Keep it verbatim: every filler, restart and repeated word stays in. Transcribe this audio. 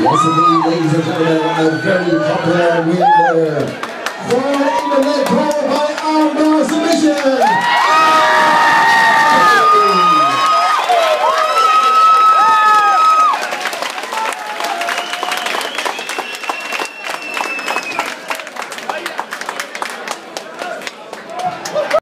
Yes indeed, ladies and gentlemen, a very popular win there. Four in the leg call by armbar submission.